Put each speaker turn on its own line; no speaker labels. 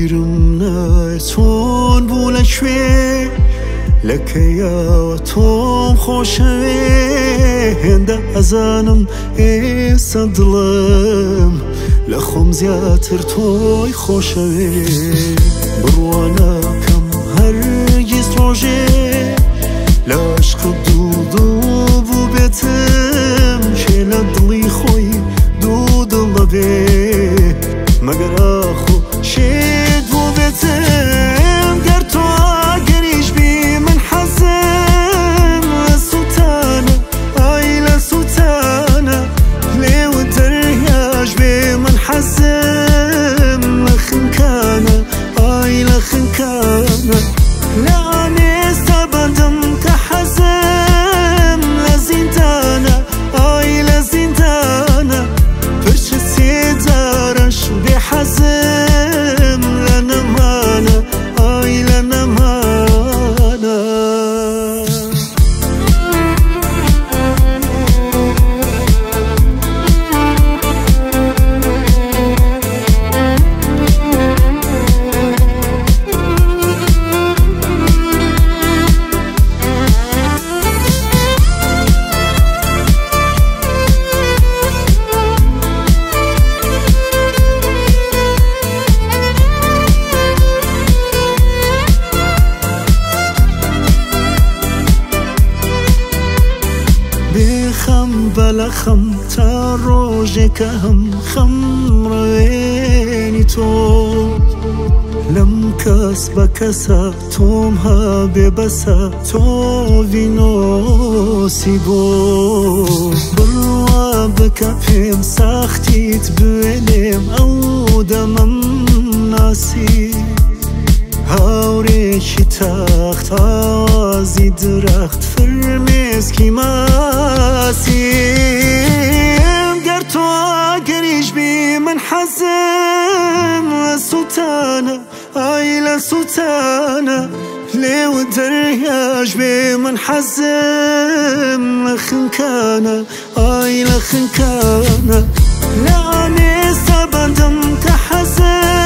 بیرم نایتون بوله شوی لکه یا توم خوشوی هنده ازانم ایسا دلم لخوم زیاتر توی خوشوی بروانا کم هرگیز روژه لعشق دودو بو بیتم شیل دلی خوی دودو لبه مگر آخو شید بو بیتم گر تو آگریش بی من حزم لسوتانا آی لسوتانا لیو دریاش بی من حزم لخنکانا آی لخنکانا لعنی استبندم كحزم لزندانا آي لزندانا فرش سيدارش بحزم لنمانا آي لنمانا بخم بلخم تا روزی که هم خمرینی تو لم کس بکسا توم ها ببسا تو وینو سیبو بروا بکپیم سختیت بینیم او دمم ناسی هاوریشی تخت آزی درخت فرمیز کی ماسیم گر تو آگریش بی من حزم لسوتانا آی لسوتانا لیو دریاش بی من حزم لخنکانا آی لخنکانا لعنی استبندم که حزم